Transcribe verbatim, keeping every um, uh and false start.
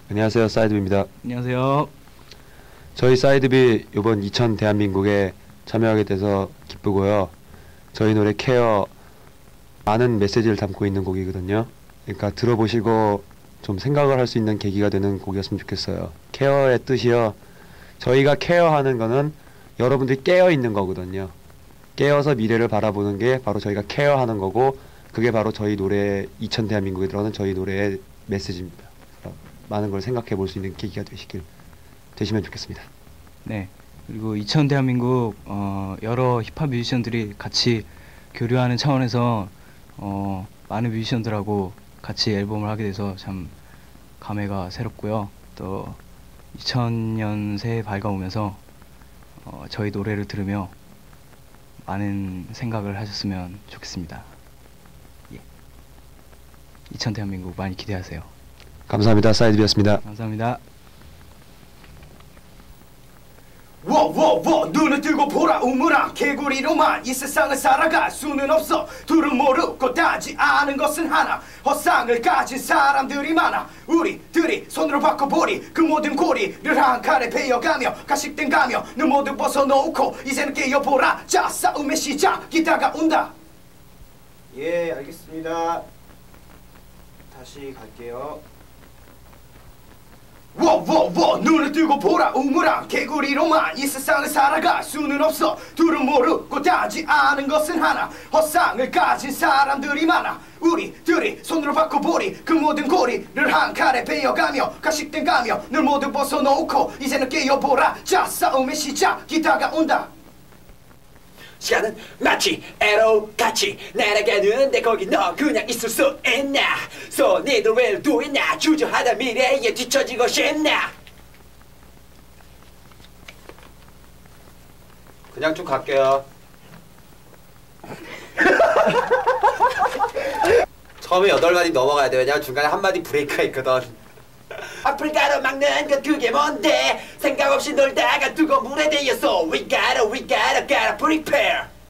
안녕하세요, 사이드비입니다. 안녕하세요. 저희 사이드비 이번 이천 대한민국에 참여하게 돼서 기쁘고요. 저희 노래 케어 많은 메시지를 담고 있는 곡이거든요. 그러니까 들어보시고 좀 생각을 할 수 있는 계기가 되는 곡이었으면 좋겠어요. 케어의 뜻이요. 저희가 케어하는 거는 여러분들이 깨어 있는 거거든요. 깨어서 미래를 바라보는 게 바로 저희가 케어하는 거고, 그게 바로 저희 노래, 이천 대한민국에 들어가는 저희 노래의 메시지입니다. 많은 걸 생각해 볼 수 있는 계기가 되시길 되시면 좋겠습니다. 네. 그리고 이천 대한민국 어, 여러 힙합 뮤지션들이 같이 교류하는 차원에서 어, 많은 뮤지션들하고 같이 앨범을 하게 돼서 참 감회가 새롭고요. 또 이천 년 새해 밝아오면서 어, 저희 노래를 들으며 많은 생각을 하셨으면 좋겠습니다. 예. 이천 대한민국 많이 기대하세요. 감사합니다. 사이드비였습니다. 감사합니다. 워워워 눈을 뜨고 보라 우물아 개구리로만 이 세상을 살아갈 수는 없어 둘은 모르고 따지 않은 것은 하나 허상을 가진 사람들이 많아 우리들이 손으로 바꿔보리 그 모든 고리를 한 칼에 베어가며 가식된 가면을 모두 벗어놓고 이제는 깨어보라 자 싸움의 시작이 다가온다. 예 알겠습니다. 다시 갈게요. 워워워 눈을 뜨고 보라 우물아 개구리로만 이 세상을 살아갈 수는 없어 둘은 모르고 따지 않은 것은 하나 허상을 가진 사람들이 많아 우리들이 손으로 바꿔보리 그 모든 고리를 한 칼에 베어가며 가식된 가면을 모두 벗어놓고 이제는 깨어보라 자 싸움의 시작이 다가온다. 시간은 마치 에러같이 날아가는데 거기 너 그냥 있을 수 있나 So 니들 왜 두있나 주저하다 미래에 뒤처지고 싶나 그냥 쭉 갈게요. 처음에 여덟 마디 넘어가야 돼. 왜냐면 중간에 한 마디 브레이크가 있거든. 앞을 가로막는 건 그게 뭔데 생각 없이 놀다가 뜨거운 물에 대였어 We gotta we gotta gotta prepare